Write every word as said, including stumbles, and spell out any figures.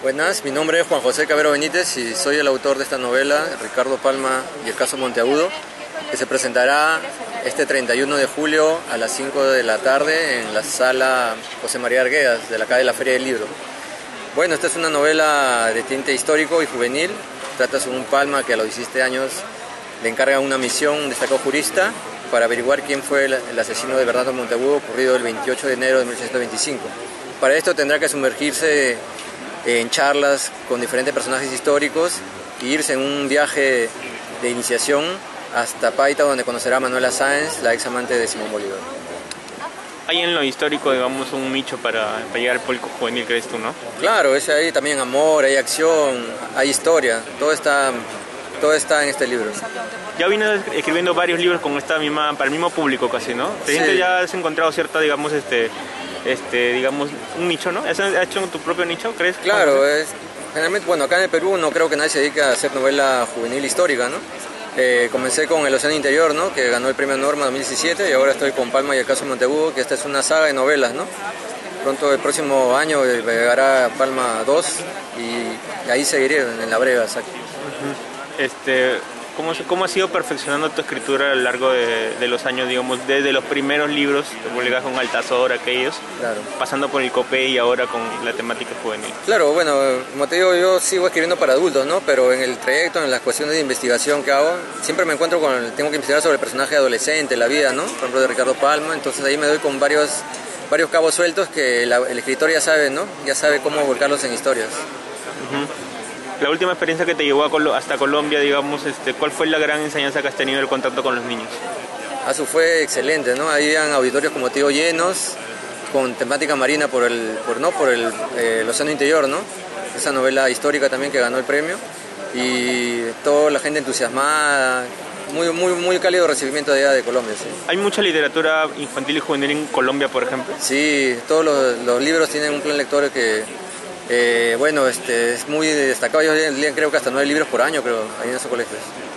Buenas, mi nombre es Juan José Cabero Benítez y soy el autor de esta novela, Ricardo Palma y el caso Monteagudo, que se presentará este treinta y uno de julio a las cinco de la tarde en la sala José María Arguedas de la calle de la Feria del Libro. Bueno, esta es una novela de tinte histórico y juvenil. Trata sobre un Palma que a los diecisiete años le encarga una misión a un destacado jurista para averiguar quién fue el, el asesino de Bernardo Monteagudo ocurrido el veintiocho de enero de mil ochocientos veinticinco. Para esto tendrá que sumergirse en charlas con diferentes personajes históricos e irse en un viaje de iniciación hasta Paita, donde conocerá a Manuela Sáenz, la ex amante de Simón Bolívar. Hay en lo histórico, digamos, un nicho para, para llegar al público juvenil, ¿crees tú, no? Claro, es ahí también amor, hay acción, hay historia, todo está, todo está en este libro. Ya vienes escribiendo varios libros con esta misma, para el mismo público casi, ¿no? ¿Te sientes Sí. ya has encontrado cierta, digamos, este, este, digamos, un nicho, ¿no? ¿Has hecho tu propio nicho, crees? Claro, es, generalmente, bueno, acá en el Perú no creo que nadie se dedique a hacer novela juvenil histórica, ¿no? Eh, comencé con El Océano Interior, ¿no? Que ganó el premio Norma dos mil diecisiete, y ahora estoy con Palma y el caso Monteagudo, que esta es una saga de novelas, ¿no? Pronto el próximo año llegará Palma dos y ahí seguiré en la brega. Exacto. Uh-huh. Este, ¿cómo, ¿Cómo has ido perfeccionando tu escritura a lo largo de, de los años, digamos, desde los primeros libros que publicas con Altazor, aquellos, claro, pasando por el Copé y ahora con la temática juvenil? Claro, bueno, como te digo, yo sigo escribiendo para adultos, ¿no? Pero en el trayecto, en las cuestiones de investigación que hago, siempre me encuentro con, tengo que investigar sobre el personaje adolescente, la vida, ¿no? Por ejemplo, de Ricardo Palma, entonces ahí me doy con varios, varios cabos sueltos que la, el escritor ya sabe, ¿no? Ya sabe cómo volcarlos en historias. Uh-huh. La última experiencia que te llevó a Col- hasta Colombia, digamos, este, ¿cuál fue la gran enseñanza que has tenido en el contacto con los niños? Eso fue excelente, ¿no? Ahí habían auditorios, como te digo, llenos, con temática marina por el, por, ¿no? por el, eh, el Océano Interior, ¿no? Esa novela histórica también que ganó el premio, y toda la gente entusiasmada, muy, muy, muy cálido recibimiento de allá de Colombia, sí. ¿Hay mucha literatura infantil y juvenil en Colombia, por ejemplo? Sí, todos los, los libros tienen un plan lector que, eh, bueno, este, es muy destacado. Yo creo que hasta nueve libros por año, creo, ahí en esos colegios.